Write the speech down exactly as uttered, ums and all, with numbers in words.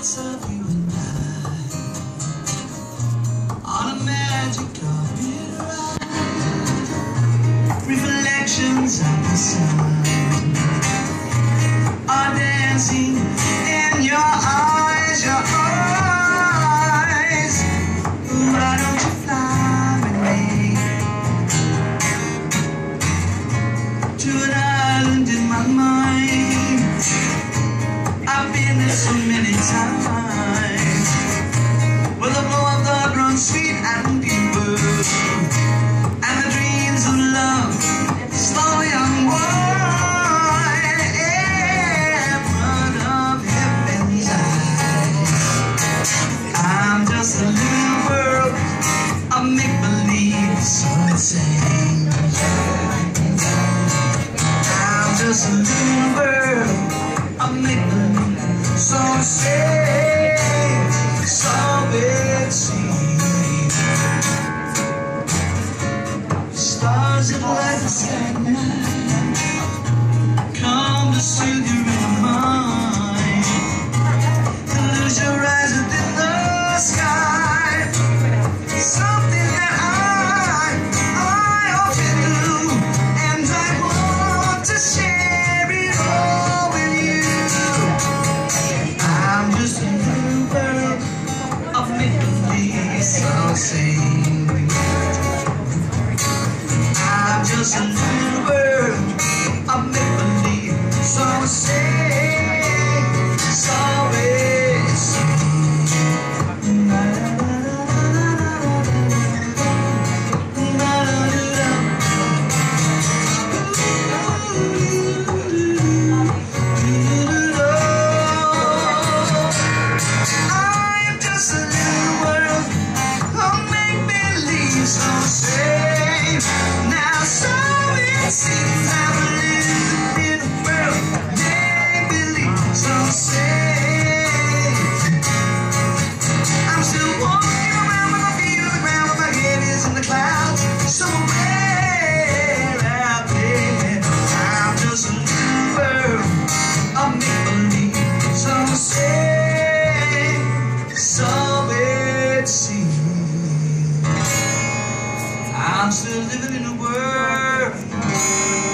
thoughts of you and I on a magic carpet ride. Reflections of the sun are dancing in your eyes, your eyes. Why don't you fly with me to an island in my mind? I've been there so many times, where the blow of the drum sweet and pure, and the dreams of love slowly unwind in front of heaven's eyes. I'm just a little world of make-believe, so it seems. I'm just a little world of make-believe, so it seems, so it seems. Stars that light the sky at night come to soothe you in the mind, to lose your eyes within the sky. Something that I, I often do, and I want to share it all with you. I'm just a little world of make-believe, so sing. I'm just a little world of make-believe, so sing, so it sings. I'm just a little world of make-believe, so sing. Now so it seems I'm a little, little world of make-believe, so sing. I'm still walking around with my feet on the ground, but my head is in the clouds, somewhere out there. I'm just a little world of make-believe, so sing, so it seems. I'm still living in a world